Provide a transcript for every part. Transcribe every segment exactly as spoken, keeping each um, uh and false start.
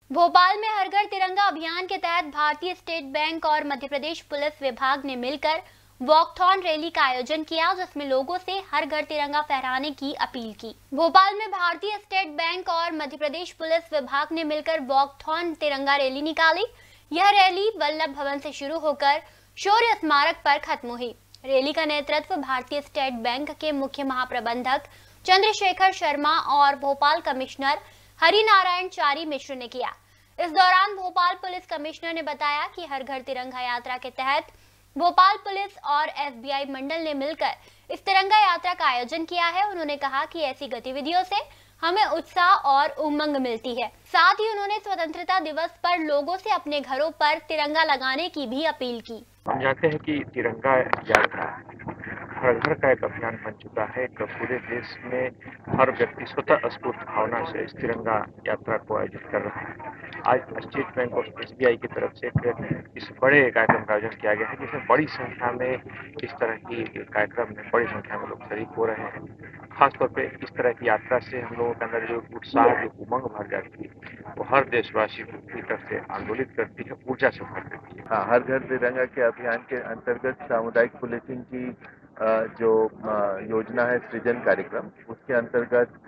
भोपाल में हर घर तिरंगा अभियान के तहत भारतीय स्टेट बैंक और मध्य प्रदेश पुलिस विभाग ने मिलकर वॉकथॉन रैली का आयोजन किया, जिसमें लोगों से हर घर तिरंगा फहराने की अपील की। भोपाल में भारतीय स्टेट बैंक और मध्य प्रदेश पुलिस विभाग ने मिलकर वॉकथॉन तिरंगा रैली निकाली। यह रैली वल्लभ भवन से शुरू होकर शौर्य स्मारक पर खत्म हुई। रैली का नेतृत्व भारतीय स्टेट बैंक के मुख्य महाप्रबंधक चंद्रशेखर शर्मा और भोपाल कमिश्नर हरि नारायण चारी मिश्र ने किया। इस दौरान भोपाल पुलिस कमिश्नर ने बताया कि हर घर तिरंगा यात्रा के तहत भोपाल पुलिस और एस बी आई मंडल ने मिलकर इस तिरंगा यात्रा का आयोजन किया है। उन्होंने कहा कि ऐसी गतिविधियों से हमें उत्साह और उमंग मिलती है। साथ ही उन्होंने स्वतंत्रता दिवस पर लोगों से अपने घरों पर तिरंगा लगाने की भी अपील की। हम जानते हैं कि तिरंगा यात्रा हर घर का एक अभियान बन चुका है। पूरे देश में हर व्यक्ति स्वतः स्फूर्त भावना से इस तिरंगा यात्रा को आयोजित कर रहा है। आज स्टेट बैंक और एस बी आई की तरफ से इस बड़े कार्यक्रम का आयोजन किया गया है, जिसमें बड़ी संख्या में इस तरह की कार्यक्रम में बड़ी संख्या में लोग शरीक हो रहे हैं। खासतौर पे इस तरह की यात्रा से हम लोगों के अंदर जो उत्साह, जो उमंग भर जाती है, वो हर देशवासी को भीतर से आंदोलित करती है, ऊर्जा से भर देती है। हाँ, हर घर तिरंगा के अभियान के अंतर्गत सामुदायिक पुलिसिंग की जो योजना है सृजन कार्यक्रम, उसके अंतर्गत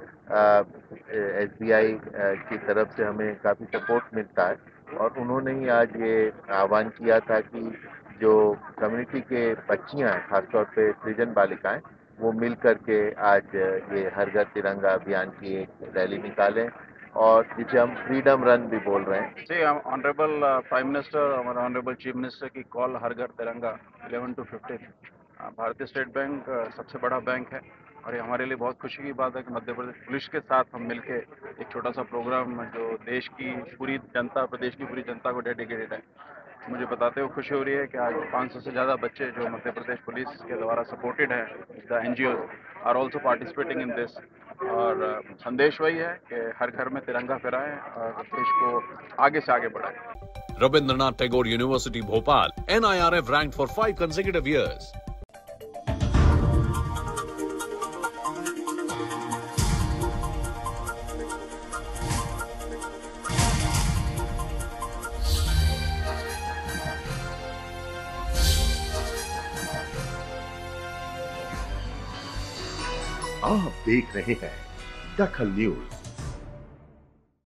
एस बी आई की तरफ से हमें काफ़ी सपोर्ट मिलता है और उन्होंने ही आज ये आह्वान किया था कि जो कम्युनिटी के बच्चियां हैं, खासतौर पे सृजन बालिकाएं, वो मिल करके आज ये हर घर तिरंगा अभियान की एक रैली निकालें और जिसे हम फ्रीडम रन भी बोल रहे हैं। See, ऑनरेबल प्राइम मिनिस्टर, हमारे ऑनरेबल चीफ मिनिस्टर की call Har Ghar Tiranga eleven to fifteen. भारतीय स्टेट बैंक सबसे बड़ा बैंक है और ये हमारे लिए बहुत खुशी की बात है कि मध्य प्रदेश पुलिस के साथ हम मिलके एक छोटा सा प्रोग्राम जो देश की पूरी जनता, प्रदेश की पूरी जनता को डेडिकेटेड है। मुझे बताते हुए खुशी हो रही है कि आज पाँच सौ से ज़्यादा बच्चे जो मध्य प्रदेश पुलिस के द्वारा सपोर्टेड है, the N G O are also participating in this. और संदेश वही है कि हर घर में तिरंगा फहराएं और देश को आगे से आगे बढ़ाएं। Rabindranath Tagore University, Bhopal, N I R F ranked for five consecutive years. आप देख रहे हैं दखल न्यूज।